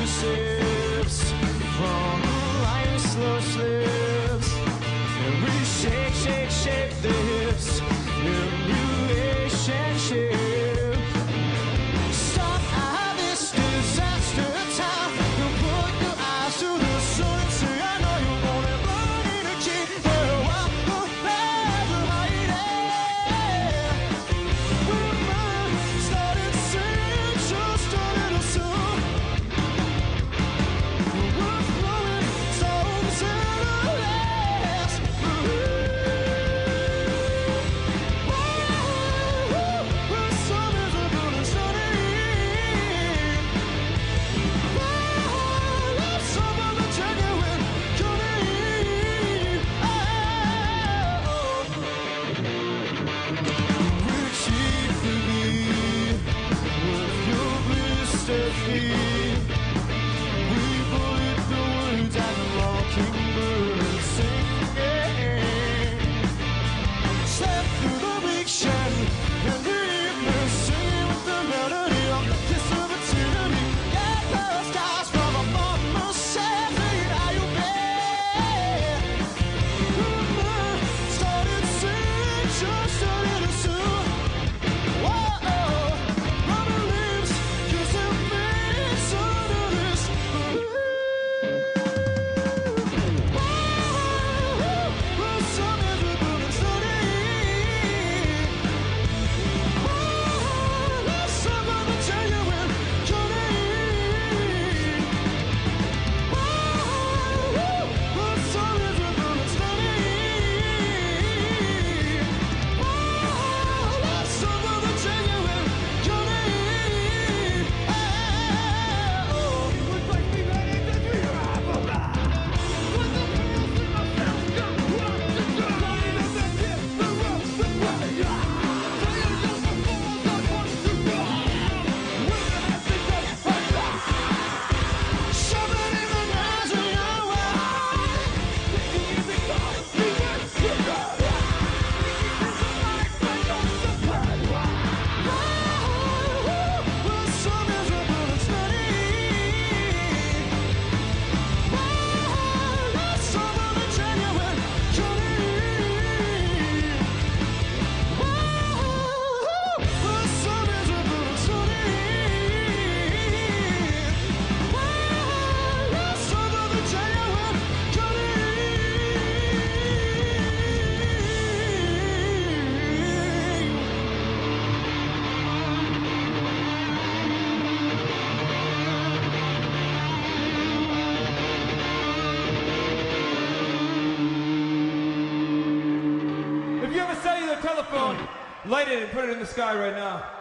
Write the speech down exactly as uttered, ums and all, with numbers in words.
sips from the light slow slips, and we shake, shake, shake the hips in relationship. Stop at this disaster time and put your eyes to the sun and say, I know you want it, burn energy. Well, I'm glad you're hiding. When mine started singing just a little soon, we're flowing songs in the last. The sun is a burning sunny. Let's some of the genuine cunning. We're cheap for me with your blistered feet. We bullet the words as a mockingbird singing. Step through the big shed and leave me singing with the melody of the kiss of eternity. Get the stars from above my seven. Are you bad? Started singing just a little soon. Whoa, rubber leaves kissing face under this. The sun is a burning sunny. Let's some of the genuine cunning. The sun is a burning sunny. Let's some of the genuine cunning. Would like me ready to do your apple pie. What the hell is in my mouth? Got what to try. That's the tip, the rope, the way. Tell you just before I want to go. When I have to go, something in the eyes of your eye. Thinking it's a call, we went to go. Thinking it's a life, but not the plan. The sun is a burning sunny. Let's some of the genuine cunning. The sun is a burning sunny. Let's some of the genuine If you have a cellular telephone, light it and put it in the sky right now.